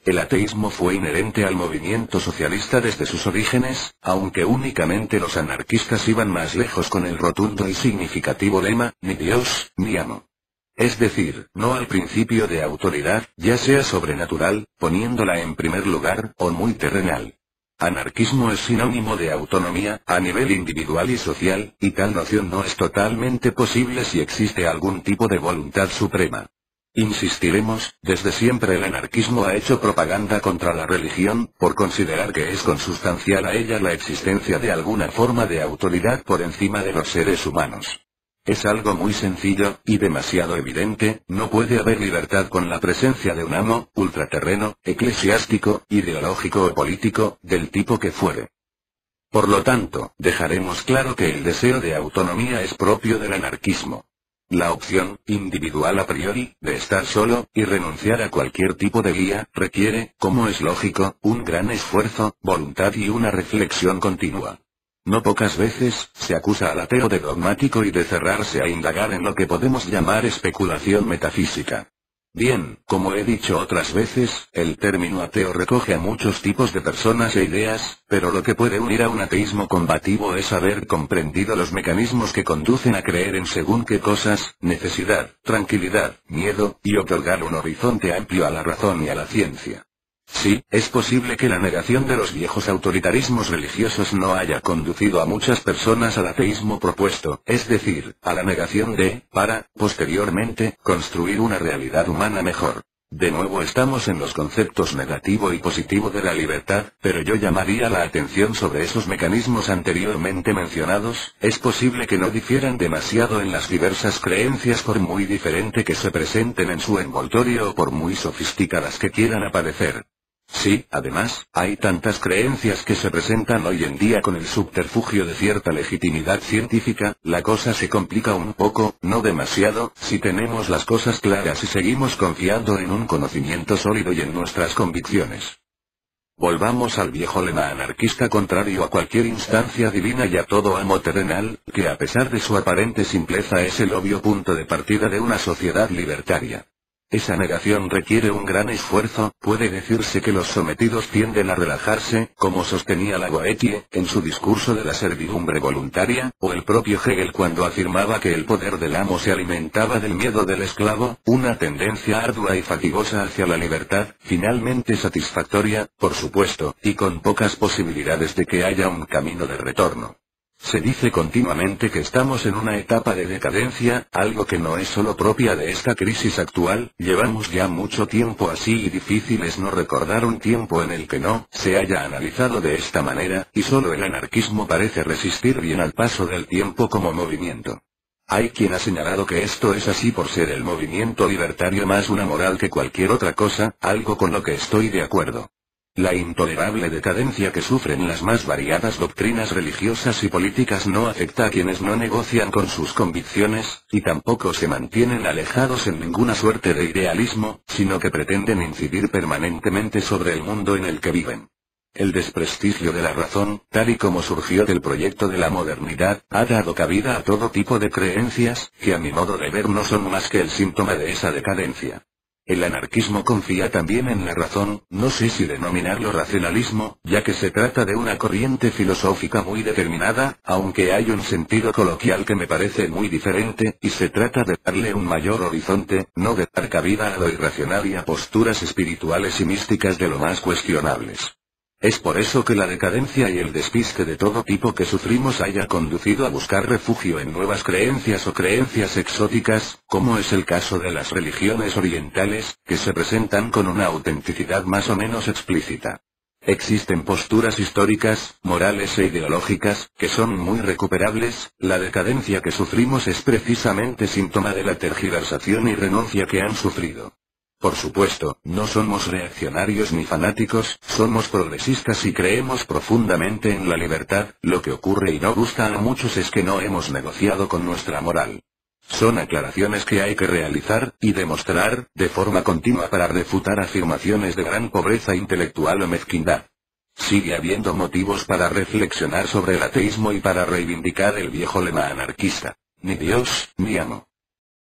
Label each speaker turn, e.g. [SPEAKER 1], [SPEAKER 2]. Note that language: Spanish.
[SPEAKER 1] El ateísmo fue inherente al movimiento socialista desde sus orígenes, aunque únicamente los anarquistas iban más lejos con el rotundo y significativo lema, ni Dios, ni amo. Es decir, no al principio de autoridad, ya sea sobrenatural, poniéndola en primer lugar, o muy terrenal. Anarquismo es sinónimo de autonomía, a nivel individual y social, y tal noción no es totalmente posible si existe algún tipo de voluntad suprema. Insistiremos, desde siempre el anarquismo ha hecho propaganda contra la religión, por considerar que es consustancial a ella la existencia de alguna forma de autoridad por encima de los seres humanos. Es algo muy sencillo, y demasiado evidente, no puede haber libertad con la presencia de un amo, ultraterreno, eclesiástico, ideológico o político, del tipo que fuere. Por lo tanto, dejaremos claro que el deseo de autonomía es propio del anarquismo. La opción, individual a priori, de estar solo, y renunciar a cualquier tipo de guía, requiere, como es lógico, un gran esfuerzo, voluntad y una reflexión continua. No pocas veces, se acusa al ateo de dogmático y de cerrarse a indagar en lo que podemos llamar especulación metafísica. Bien, como he dicho otras veces, el término ateo recoge a muchos tipos de personas e ideas, pero lo que puede unir a un ateísmo combativo es haber comprendido los mecanismos que conducen a creer en según qué cosas, necesidad, tranquilidad, miedo, y otorgar un horizonte amplio a la razón y a la ciencia. Sí, es posible que la negación de los viejos autoritarismos religiosos no haya conducido a muchas personas al ateísmo propuesto, es decir, a la negación de, para, posteriormente, construir una realidad humana mejor. De nuevo estamos en los conceptos negativo y positivo de la libertad, pero yo llamaría la atención sobre esos mecanismos anteriormente mencionados. Es posible que no difieran demasiado en las diversas creencias por muy diferente que se presenten en su envoltorio o por muy sofisticadas que quieran aparecer. Sí, además, hay tantas creencias que se presentan hoy en día con el subterfugio de cierta legitimidad científica, la cosa se complica un poco, no demasiado, si tenemos las cosas claras y seguimos confiando en un conocimiento sólido y en nuestras convicciones. Volvamos al viejo lema anarquista contrario a cualquier instancia divina y a todo amo terrenal, que a pesar de su aparente simpleza es el obvio punto de partida de una sociedad libertaria. Esa negación requiere un gran esfuerzo, puede decirse que los sometidos tienden a relajarse, como sostenía Lavoisier, en su discurso de la servidumbre voluntaria, o el propio Hegel cuando afirmaba que el poder del amo se alimentaba del miedo del esclavo, una tendencia ardua y fatigosa hacia la libertad, finalmente satisfactoria, por supuesto, y con pocas posibilidades de que haya un camino de retorno. Se dice continuamente que estamos en una etapa de decadencia, algo que no es solo propia de esta crisis actual, llevamos ya mucho tiempo así y difícil es no recordar un tiempo en el que no se haya analizado de esta manera, y solo el anarquismo parece resistir bien al paso del tiempo como movimiento. Hay quien ha señalado que esto es así por ser el movimiento libertario más una moral que cualquier otra cosa, algo con lo que estoy de acuerdo. La intolerable decadencia que sufren las más variadas doctrinas religiosas y políticas no afecta a quienes no negocian con sus convicciones, y tampoco se mantienen alejados en ninguna suerte de idealismo, sino que pretenden incidir permanentemente sobre el mundo en el que viven. El desprestigio de la razón, tal y como surgió del proyecto de la modernidad, ha dado cabida a todo tipo de creencias, que a mi modo de ver no son más que el síntoma de esa decadencia. El anarquismo confía también en la razón, no sé si denominarlo racionalismo, ya que se trata de una corriente filosófica muy determinada, aunque hay un sentido coloquial que me parece muy diferente, y se trata de darle un mayor horizonte, no de dar cabida a lo irracional y a posturas espirituales y místicas de lo más cuestionables. Es por eso que la decadencia y el despiste de todo tipo que sufrimos haya conducido a buscar refugio en nuevas creencias o creencias exóticas, como es el caso de las religiones orientales, que se presentan con una autenticidad más o menos explícita. Existen posturas históricas, morales e ideológicas, que son muy recuperables. La decadencia que sufrimos es precisamente síntoma de la tergiversación y renuncia que han sufrido. Por supuesto, no somos reaccionarios ni fanáticos, somos progresistas y creemos profundamente en la libertad. Lo que ocurre y no gusta a muchos es que no hemos negociado con nuestra moral. Son aclaraciones que hay que realizar, y demostrar, de forma continua para refutar afirmaciones de gran pobreza intelectual o mezquindad. Sigue habiendo motivos para reflexionar sobre el ateísmo y para reivindicar el viejo lema anarquista: ni Dios, ni amo.